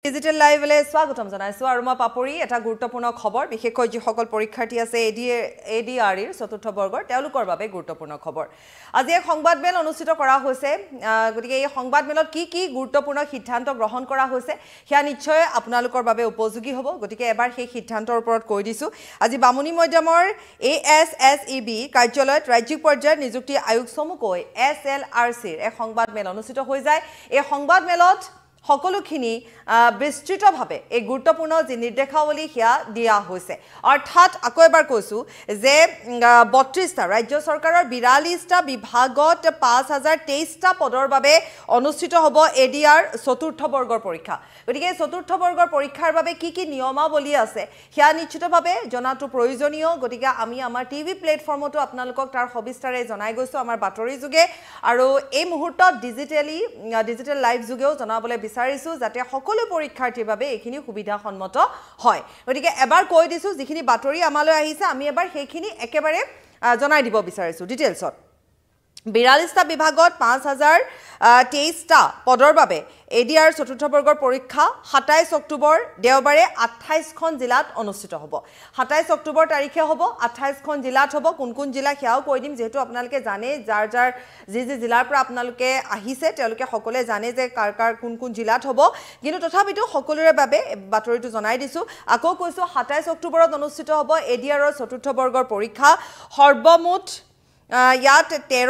digital লাইভলে স্বাগতম জনাইছো আৰু মই পাপৰি এটা গুৰুত্বপূৰ্ণ খবৰ বিশেষকৈ যি সকল পৰীক্ষাৰ্থী আছে ADRE চতুৰ্থ বৰ্গৰ তেওঁলোকৰ বাবে গুৰুত্বপূৰ্ণ খবৰ আজি এক সংবাদমেল অনুষ্ঠিত কৰা হৈছে গতিকে এই সংবাদমেলত কি গুৰুত্বপূৰ্ণ সিদ্ধান্ত গ্ৰহণ কৰা হৈছে সেয়া নিশ্চয় আপোনালোকৰ বাবে উপযোগী হ'ব গতিকে এবাৰ সেই সিদ্ধান্তৰ ওপৰত কৈ দিছো আজি বামুনি মধ্যমৰ ASSEB কাৰ্যালয়ত ৰাজ্যিক পৰ্যায়ৰ নিযুক্তি আয়োগ চমুকৈ SLRC এক সংবাদমেল অনুষ্ঠিত হৈ যায় এই সংবাদমেলত সকলোখিনি বিস্তৃতভাৱে এই গুৰুত্বপূৰ্ণ যি নিৰ্দেশাৱলী সেয়া দিয়া হৈছে অৰ্থাৎ আকৌ এবাৰ কৈছো যে 32টা ৰাজ্য চৰকাৰৰ 42টা বিভাগত 5023টা পদৰ বাবে অনুষ্ঠিত হ'ব ADR চতুৰ্থ বৰ্গৰ পৰীক্ষা গতিকে চতুৰ্থ বৰ্গৰ পৰীক্ষাৰ বাবে কি নিয়মাৱলী আছে সেয়া নিশ্চিতভাৱে জনাটো প্ৰয়োজনীয় গতিকে আমি আমাৰ টিভি প্লেটফৰ্মতো আপোনালোকক তাৰ সবিস্তাৰে জনাই গৈছো আমাৰ বাতৰি যোগে আৰু এই মুহূৰ্তত ডিজিটেল লাইভ যোগেও জনাবলৈ বিচাৰিছো যাতে সকলো পৰীক্ষাৰ্থীৰ বাবে এইখিনি সুবিধাসন্মত হয় গতিকে এবাৰ কৈ দিছো যিখিনি বাতৰি আমালৈ আহিছে আমি এবাৰ সেইখিনি একেবাৰে জনাই দিব বিচাৰিছো ডিটেইলছত 42টা বিভাগত 5023টা পদৰ বাবে ADR চতুৰ্থ বৰ্গৰ পৰীক্ষা 27 অক্টোবৰ দেওবাৰে 28খন জিলাত অনুষ্ঠিত হ'ব 27 অক্টোবৰ তাৰিখে হ'ব 28খন জিলাত হ'ব কোন জিলা সেয়াও কৈ দিম যেহেতু আপোনালোকে জানে যাৰ যি জিলাৰ পৰা আপোনালোকে আহিছে তেওঁলোকে সকলোৱে জানে যে কাৰ কোন জিলাত হ'ব কিন্তু তথাপিতো সকলোৰে বাবে বাতৰিটো জনাই দিছো আকৌ কৈছো 27 অক্টোবৰত অনুষ্ঠিত হ'ব ADR চতুৰ্থ বৰ্গৰ পৰীক্ষা সৰ্বমুঠ ইয়াত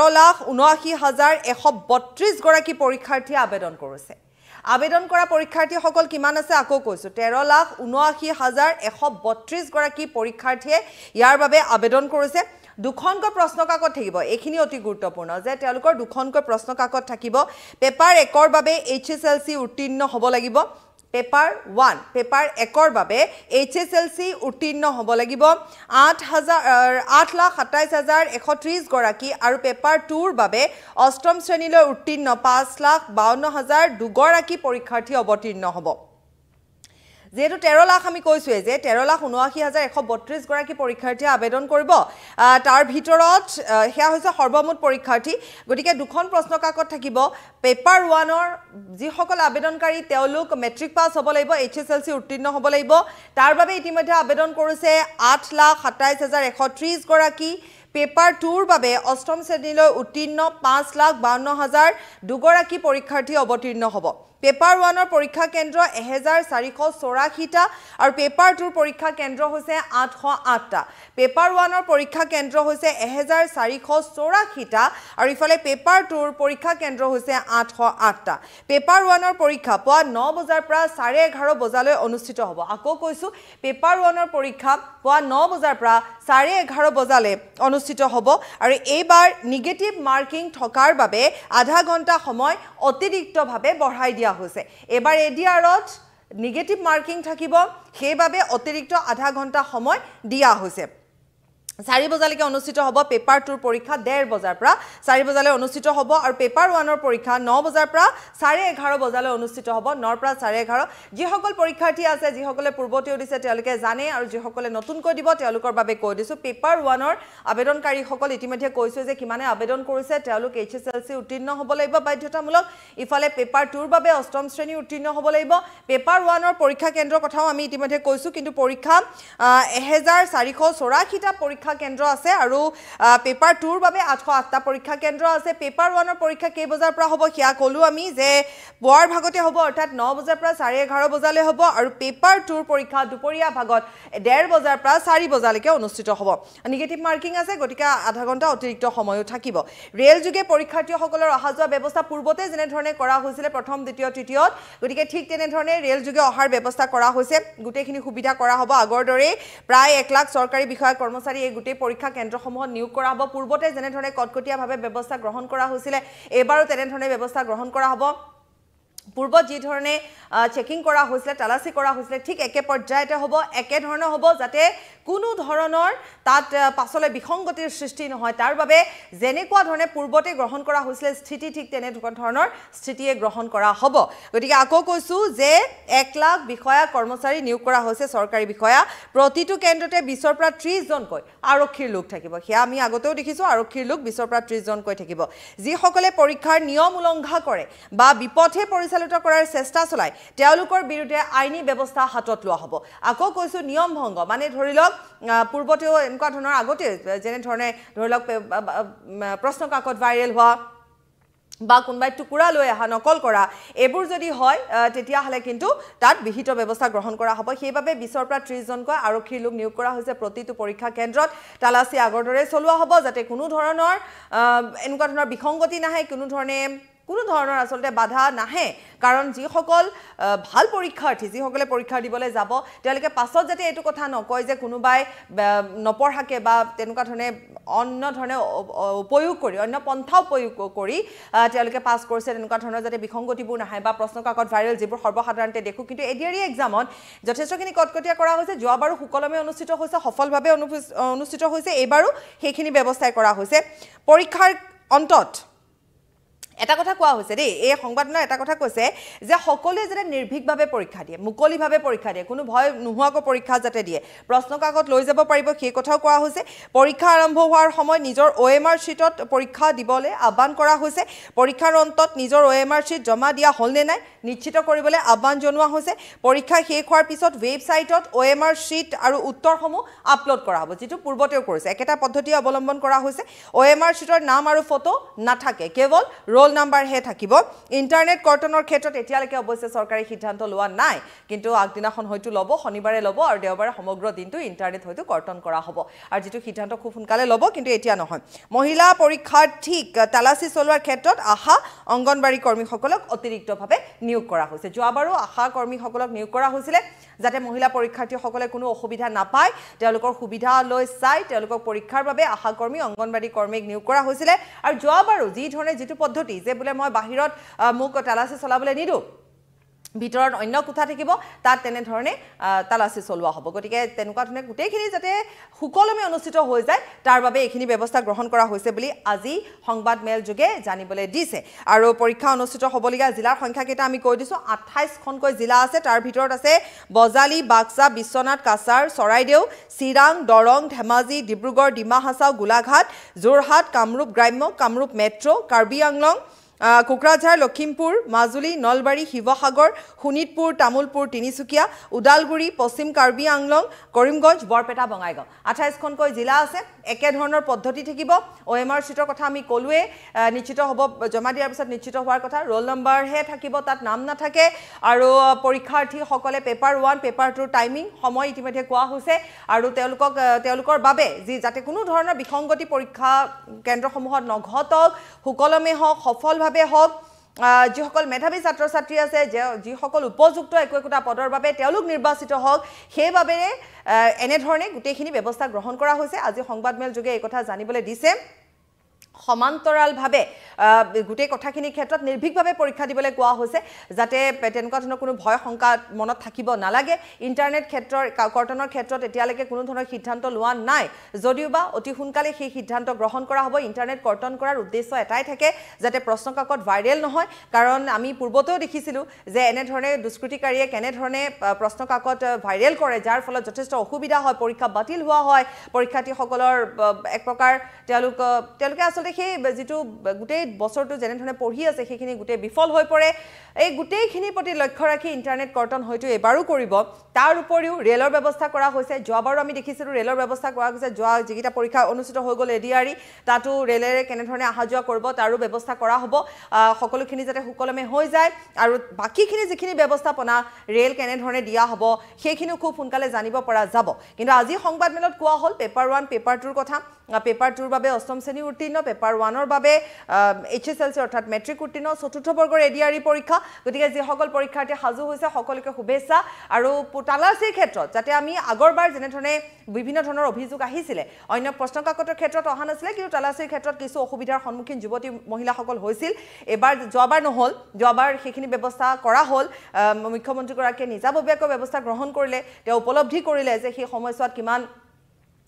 13,79,132 গৰাকী পৰীক্ষাৰ্থীয়ে আবেদন কৰিছে আবেদন কৰা পৰীক্ষাৰ্থীসকল কিমান আছে আকৌ কৈছো 13,79,132 গৰাকী পৰীক্ষাৰ্থীয়ে ইয়াৰ বাবে আবেদন কৰিছে দুখনকৈ প্ৰশ্ন কাকত থাকিব এইখিনি অতি গুৰুত্বপূৰ্ণ যে তেওঁলোকৰ দুখনকৈ প্ৰশ্ন কাকত থাকিব পেপাৰ 1ৰ বাবে HSLC উত্তীৰ্ণ হ'ব লাগিব পেপাৰ 1 পেপাৰ 1ৰ বাবে HSLC উত্তীৰ্ণ হ'ব লাগিব 8,27,130 গৰাকী আৰু পেপাৰ 2ৰ বাবে অষ্টম শ্ৰেণীলৈ উত্তীৰ্ণ 5,52,002 গৰাকী পৰীক্ষাৰ্থী অৱতীৰ্ণ হ'ব যেহেতু 13 লাখ আমি কৈছোৱে যে 13,79,132 গৰাকী পৰীক্ষাৰ্থীয়ে আবেদন কৰিব তাৰ ভিতৰত হেয়া হৈছে সৰ্বমুঠ পৰীক্ষাৰ্থী গতিকে দুখন প্ৰশ্ন কাকত থাকিব পেপাৰ 1ৰ যি সকল আবেদনকাৰী তেওঁলোক মেট্ৰিক পাছ হ'ব লাগিব HSLC উত্তীৰ্ণ হ'ব লাগিব তাৰ বাবে ইতিমধ্যে আবেদন কৰিছে 8,27,130 গৰাকী পেপাৰ 2ৰ বাবে অষ্টম শ্ৰেণীলৈ উত্তীৰ্ণ 5,52,002 গৰাকী পৰীক্ষাৰ্থী অৱতীৰ্ণ হ'ব পেপাৰ 1ৰ পৰীক্ষা কেন্দ্ৰ 1484টা আৰু পেপাৰ 2ৰ পৰীক্ষা কেন্দ্ৰ হৈছে 808টা পেপাৰ 1ৰ পৰীক্ষা কেন্দ্ৰ হৈছে 1484টা আৰু ইফালে পেপাৰ 2ৰ পৰীক্ষা কেন্দ্ৰ হৈছে 808টা পেপাৰ 1ৰ পৰীক্ষা পুৱা 9 বজাৰ পৰা 11:30 বজালৈ অনুষ্ঠিত হ'ব আকৌ কৈছো পেপাৰ 1ৰ পৰীক্ষা পুৱা 9 বজাৰ পৰা 11:30 বজালৈ অনুষ্ঠিত হ'ব আৰু এইবাৰ নিগেটিভ মাৰ্কিং থকাৰ বাবে আধা ঘণ্টা সময় অতিৰিক্তভাৱে বঢ়াই দিয়া হৈছে এবাৰ ADRত নিগেটিভ মাৰ্কিং থাকিব সেইবাবে অতিৰিক্ত আধা ঘণ্টা সময় দিয়া হৈছে 4 বজালৈকে অনুষ্ঠিত হ'ব পেপাৰ 2ৰ পৰীক্ষা 1:30 বজাৰ পৰা 4 বজালৈ অনুষ্ঠিত হ'ব আৰু পেপাৰ 1ৰ পৰীক্ষা 9 বজাৰ পৰা 11:30 বজালৈ অনুষ্ঠিত হ'ব 9ৰ পৰা 11:30 যিসকল পৰীক্ষাৰ্থী আছে যিসকলে পূৰ্বতেও দিছে তেওঁলোকে জানে আৰু যিসকলে নতুনকৈ দিব তেওঁলোকৰ বাবে কৈ দিছো পেপাৰ 1ৰ আবেদনকাৰীসকল ইতিমধ্যে কৈছে যে কিমানে আবেদন কৰিছে তেওঁলোক HSLC উত্তীৰ্ণ হ'ব লাগিব বাধ্যতামূলক ইফালে পেপাৰ 2ৰ বাবে অষ্টম শ্ৰেণী উত্তীৰ্ণ হ'ব লাগিব পেপাৰ 1ৰ পৰীক্ষা কেন্দ্ৰৰ কথাও আমি ইতিমধ্যে কৈছো কিন্তু পৰীক্ষা 1484টা পৰীক্ষা কেন্দ্ৰ আছে আৰু পেপাৰ 2ৰ বাবে 808টা পৰীক্ষা কেন্দ্ৰ আছে পেপাৰ 1ৰ পৰীক্ষা কেই বজাৰ পৰা হ'ব হিয়া কলো আমি যে পুৱাৰ ভাগতে হ'ব অৰ্থাৎ 9 বজাৰ পৰা 11:30 বজালৈ হ'ব আৰু পেপাৰ 2ৰ পৰীক্ষা দুপৰীয়া ভাগত 1:30 বজাৰ পৰা 4 বজালৈকে অনুষ্ঠিত হ'ব নিগেটিভ মাৰ্কিং আছে গতিকে আধা ঘণ্টা অতিৰিক্ত সময়ও থাকিব ৰেল যোগে পৰীক্ষাৰ্থীসকলৰ অহা যোৱা ব্যৱস্থা পূৰ্বতে যেনে ধৰণে কৰা হৈছিল প্ৰথম দ্বিতীয় তৃতীয়ত গতিকে ঠিক তেনে ধৰণে ৰেল যোগে অহাৰ ব্যৱস্থা কৰা হৈছে গুটেখিনি সুবিধা কৰা হ'ব আগৰ দৰে প্ৰায় 1 লাখ চৰকাৰী বিষয়া কৰ্মচাৰী এই গুটে পৰীক্ষা কেন্দ্ৰসমূহত নিয়োগ কৰা হ'ব পূৰ্বতে যেনে ধৰণে কটকটীয়াভাৱে ব্যৱস্থা গ্ৰহণ কৰা হৈছিল এবাৰো তেনে ধৰণে ব্যৱস্থা গ্ৰহণ কৰা হ'ব পূৰ্বত যি ধৰণে চেকিং কৰা হৈছিল তালাচি কৰা হৈছিল ঠিক একে পৰ্যায়তে হ'ব একে ধৰণৰ হ'ব যাতে কোনো ধৰণৰ তাত পাছলে বিসংগতিৰ সৃষ্টি নহয় তাৰ বাবে যেনেকুৱা ধৰণে পূৰ্বতে গ্ৰহণ কৰা হৈছিল স্থিতি ঠিক তেনে ধৰণৰ স্থিতিয়ে গ্ৰহণ কৰা হ'ব গতিকে আকৌ কৈছো যে 1 লাখ বিষয়া কৰ্মচাৰী নিয়োগ কৰা হৈছে চৰকাৰী বিষয়া প্ৰতিটো কেন্দ্ৰতে 20ৰ পৰা 30 জনকৈ আৰক্ষীৰ লোক থাকিব সেয়া আমি আগতেও দেখিছো আৰক্ষীৰ লোক 20ৰ পৰা 30 জনকৈ থাকিব যিসকলে পৰীক্ষাৰ নিয়ম উলংঘা কৰে বা বিপথে পৰিচালনা পরিচালিত করার চেষ্টা চলাই তেওঁলোকৰ বিৰুদ্ধে আইনী ব্যৱস্থা হাতত লোৱা হ'ব আকৌ কৈছো নিয়ম ভংগ মানে ধৰি লওক পূৰ্বতেও এনেকুৱা ধৰণৰ আগতে যেনে ধৰণে ধৰি লওক প্ৰশ্ন কাকত ভাইৰেল হোৱা বা কোনবাই টুকুৰা লৈ আহা নকল কৰা এবোৰ যদি হয় তেতিয়া হলে কিন্তু তাত বিহিত ব্যৱস্থা গ্ৰহণ কৰা হ'ব সেইবাবে 20 পৰা 30 জনকৈ আৰক্ষীৰ লোক নিয়োগ কৰা হৈছে প্ৰতিটো পৰীক্ষা কেন্দ্ৰত তালাচী আগৰ দৰে চলোৱা হ'ব যাতে কোনো ধৰণৰ এনেকুৱা ধৰণৰ বিসংগতি নাহে কোনো ধৰণৰ আসলতে বাধা নাহে কাৰণ যিসকল ভাল পৰীক্ষাৰ্থী যিসকলে পৰীক্ষা দিবলৈ যাব তেওঁলোকে পাছত যাতে এটো কথা নকয় যে কোনোবাই নপঢ়াকে বা তেনেকুৱা ধৰণে অন্য ধৰণে উপয়োগ কৰি অন্য পন্থা উপয়োগ কৰি তেওঁলোকে পাছ কৰিছে তেনেকুৱা ধৰণৰ যাতে বিসংগতিবোৰ নাহে বা প্ৰশ্ন কাকত ভাইৰেল যিবোৰ সৰ্বসাধাৰণতে দেখো কিন্তু এডিআৰই এক্সামত যথেষ্টখিনি কটকটীয়া কৰা হৈছে যোৱাবাৰো সুকলমে অনুষ্ঠিত হৈছে সফলভাৱে অনুষ্ঠিত হৈছে এবাৰো সেইখিনি ব্যৱস্থাই কৰা হৈছে পৰীক্ষাৰ অন্তত এটা কথা কোৱা হৈছে দেই এই সংবাদনা এটা কথা কৈছে যে সকলোৱে যাতে নিৰ্ভীকভাৱে পৰীক্ষা দিয়ে মুকলিভাৱে পৰীক্ষা দিয়ে কোনো ভয় নোহোৱাকৈ পৰীক্ষা যাতে দিয়ে প্ৰশ্ন কাকত লৈ যাব পাৰিব সেই কথাও কোৱা হৈছে পৰীক্ষা আৰম্ভ হোৱাৰ সময় নিজৰ OMR শীটত পৰীক্ষা দিবলৈ আহ্বান কৰা হৈছে পৰীক্ষাৰ অন্তত নিজৰ OMR শীট জমা দিয়া হ'ল নে নাই নিশ্চিত কৰিবলৈ আহ্বান জনোৱা হৈছে পৰীক্ষা শেষ হোৱাৰ পিছত ৱেবছাইটত OMR শীট আৰু উত্তৰসমূহ আপলোড কৰা হ'ব যেটো পূৰ্বতেও কৰিছে একেটা পদ্ধতি অৱলম্বন কৰা হৈছে OMR শীটৰ নাম আৰু ফটো নাথাকে কেৱল ৰোল নাম্বাৰ হে থাকিব ইন্টাৰনেট কৰ্তনৰ ক্ষেত্ৰত এতিয়ালৈকে অৱশ্যে চৰকাৰী সিদ্ধান্ত লোৱা নাই কিন্তু আগদিনাখন হয়তো লব শনিবাৰে লব আৰু দেওবাৰে সমগ্ৰ দিনটো ইন্টাৰনেট হয়তো কৰ্তন কৰা হ'ব আৰু যেটো সিদ্ধান্ত খুব সোনকালে লব কিন্তু এতিয়া নহয় মহিলা পৰীক্ষাৰ্থীক তালাচী চলোৱাৰ ক্ষেত্ৰত আশা অংগনবাড়ী কৰ্মীসকলক অতিৰিক্তভাৱে নিয়োগ কৰা হৈছে যোৱাবাৰো আশা কৰ্মীসকলক নিয়োগ কৰা হৈছিল যাতে মহিলা পৰীক্ষাৰ্থীসকলে কোনো অসুবিধা নাপায় তেওঁলোকৰ সুবিধা লৈ চাই তেওঁলোকক পৰীক্ষাৰ বাবে আশা কৰ্মী অংগনবাড়ী কৰ্মীক নিয়োগ কৰা হৈছিল আৰু যোৱাবাৰো যি ধৰণে যেটো পদ্ধতি যে বলে মই বাহিৰত মোক তালাচী চলাবলৈ নিদু ভিতৰত অন্য কোঠা থাকিব তাত তেনে ধৰণে তালাচী চলোৱা হ'ব গতিকে তেনেকুৱা ধৰণে গোটেইখিনি যাতে সুকলমে অনুষ্ঠিত হৈ যায় তাৰ বাবে এইখিনি ব্যৱস্থা গ্ৰহণ কৰা হৈছে বুলি আজি সংবাদ মেল যোগে জানিবলৈ দিছে আৰু পৰীক্ষা অনুষ্ঠিত হ'বলগীয়া জিলাৰ সংখ্যা কেইটা আমি কৈ দিছো 28 খনকৈ জিলা আছে তাৰ ভিতৰত আছে বজালি বাক্সা বিশ্বনাথ কাছাৰ চৰাইদেউ চিৰাং দৰং ধেমাজি ডিব্ৰুগড় ডিমা হাছাও গোলাঘাট যোৰহাট কামৰূপ গ্ৰাম্য কামৰূপ মেট্ৰ' কাৰ্বি আংলং কোকৰাঝাৰ লখিমপুৰ মাজুলী নলবাৰী শিৱসাগৰ শোণিতপুৰ তামুলপুৰ তিনিচুকীয়া উদালগুৰি পশ্চিম কাৰ্বি আংলং কৰিমগঞ্জ বৰপেটা বঙাইগাঁও 28 খনকৈ জিলা আছে একে ধৰণৰ পদ্ধতি থাকিব OMR শীটৰ কথা আমি কলুৱে নিশ্চিত হ'ব জমা দিয়াৰ পিছত নিশ্চিত হোৱাৰ কথা ৰোল নম্বৰ হে থাকিব তাত নাম নাথাকে আৰু পৰীক্ষাৰ্থী সকলে পেপাৰ 1 পেপাৰ 2 টাইমিং সময় ইতিমধ্যে কোৱা হৈছে আৰু তেওঁলোকৰ বাবে যি যাতে কোনো ধৰণৰ বিসংগতি পৰীক্ষা কেন্দ্ৰসমূহত নঘটক সুকলমে হওক সফলভাৱে হওক যিসকল মেধাবী ছাত্ৰ ছাত্ৰী আছে যিসকল উপযুক্ত একোটা পদৰ বাবে তেওঁলোক নিৰ্বাচিত হওক সেইবাবে এনে ধৰণে গোটেইখিনি ব্যৱস্থা গ্ৰহণ কৰা হৈছে আজি সংবাদমেল যোগে এই কথা জানিবলৈ দিছে সমান্তৰালভাৱে গুটেই কথাখিনিৰ ক্ষেত্ৰত নিৰ্ভীকভাৱে পৰীক্ষা দিবলৈ কোৱা হৈছে যাতে তেনেকুৱা ধৰণৰ কোনো ভয় শংকা মনত থাকিব নালাগে ইন্টাৰনেট ক্ষেত্ৰৰ কৰ্তনৰ ক্ষেত্ৰত এতিয়ালৈকে কোনো ধৰণৰ সিদ্ধান্ত লোৱা নাই যদিওবা অতি সোনকালে সেই সিদ্ধান্ত গ্ৰহণ কৰা হ'ব ইন্টাৰনেট কৰ্তন কৰাৰ উদ্দেশ্য এটাই থাকে যাতে প্ৰশ্ন কাকত ভাইৰেল নহয় কাৰণ আমি পূৰ্বতেও দেখিছিলো যে এনে ধৰণে দুষ্কৃতিকাৰীয়ে কেনে ধৰণে প্ৰশ্ন কাকত ভাইৰেল কৰে যাৰ ফলত যথেষ্ট অসুবিধা হয় পৰীক্ষা বাতিল হোৱা হয় পৰীক্ষাৰ্থীসকলৰ এক প্ৰকাৰ তেওঁলোকে আসলে সেই যেটো গুটেই বছৰটো যেনে ধৰণে পঢ়ি আছে সেইখিনি গুটেই বিফল হৈ পৰে এই গুটেইখিনিৰ প্ৰতি লক্ষ্য ৰাখি ইন্টাৰনেট কৰ্তন হয়তো এবাৰো কৰিব তাৰ উপৰিও ৰেলৰ ব্যৱস্থা কৰা হৈছে যোৱাবাৰো আমি দেখিছিলো ৰেলৰ ব্যৱস্থা কৰা হৈছে যোৱা যিকিটা পৰীক্ষা অনুষ্ঠিত হৈ গ'ল ADRE তাতো ৰেলেৰে কেনে ধৰণে আহা যোৱা কৰিব তাৰো ব্যৱস্থা কৰা হ'ব সকলোখিনি যাতে সুকলমে হৈ যায় আৰু বাকিখিনি যিখিনি ব্যৱস্থাপনা ৰেল কেনে ধৰণে দিয়া হ'ব সেইখিনিও খুব সোনকালে জানিব পৰা যাব কিন্তু আজি সংবাদমেলত কোৱা হ'ল পেপাৰ 1 পেপাৰ 2 ৰ কথা পেপাৰ 2 ৰ বাবে অষ্টম শ্ৰেণী উত্তীৰ্ণ পেপাৰ 1 ৰ বাবে HSLC অৰ্থাৎ মেট্ৰিক উত্তীৰ্ণ চতুৰ্থ বৰ্গৰ ADRE পৰীক্ষা গতিকে যিসকল পৰীক্ষাৰ্থী হাজু হৈছে সকলোকে শুভেচ্ছা আৰু তালাচীৰ ক্ষেত্ৰত যাতে আমি আগৰবাৰ যেনে ধৰণে বিভিন্ন ধৰণৰ অভিযোগ আহিছিলে অন্য প্ৰশ্ন কাকতৰ ক্ষেত্ৰত অহা নাছিলে কিন্তু তালাচীৰ ক্ষেত্ৰত কিছু অসুবিধাৰ সন্মুখীন যুৱতী মহিলাসকল হৈছিল এবাৰ যোৱাবাৰ নহল যোৱাবাৰ সেইখিনি ব্যৱস্থা কৰা হ'ল মুখ্যমন্ত্ৰী গৰাকীয়ে নিজাববীয়াকৈ ব্যৱস্থা গ্ৰহণ কৰিলে তেওঁ উপলব্ধি কৰিলে যে সেই সময়ছোৱাত কিমান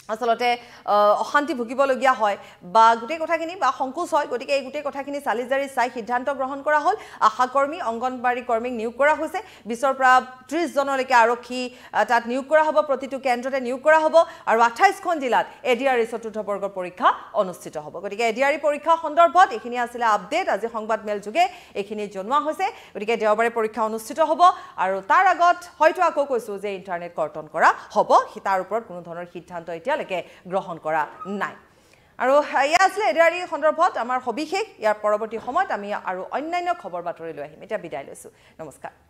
আসলতে অশান্তি ভুগিবলগীয়া হয় বা গোটেই কথাখিনি বা সংকোচ হয় গতিকে এই গোটেই কথাখিনি চালিজাৰি চাই সিদ্ধান্ত গ্ৰহণ কৰা হ'ল আশাকৰ্মী অংগনবাড়ী কৰ্মীক নিয়োগ কৰা হৈছে 20 পৰা 30 জনলৈকে আৰক্ষী তাত নিয়োগ কৰা হ'ব প্ৰতিটো কেন্দ্ৰতে নিয়োগ কৰা হ'ব আৰু 28খন জিলাত ADRE চতুৰ্থ বৰ্গৰ পৰীক্ষা অনুষ্ঠিত হ'ব গতিকে ADRE পৰীক্ষা সন্দৰ্ভত এইখিনি আছিল আপডেট আজি সংবাদ মেল যোগে এইখিনি জনোৱা হৈছে গতিকে দেওবাৰে পৰীক্ষা অনুষ্ঠিত হ'ব আৰু তাৰ আগত হয়তো আকৌ কৈছো যে ইন্টাৰনেট কৰ্তন কৰা হ'ব তাৰ ওপৰত কোনো ধৰণৰ সিদ্ধান্ত এতিয়ালৈকে গ্ৰহণ কৰা নাই আৰু ইয়া আছিল ADRE সন্দৰ্ভত আমাৰ সবিশেষ ইয়াৰ পৰৱৰ্তী সময়ত আমি আৰু অন্যান্য খবৰ বাতৰি লৈ আহিম এতিয়া বিদায় লৈছো নমস্কাৰ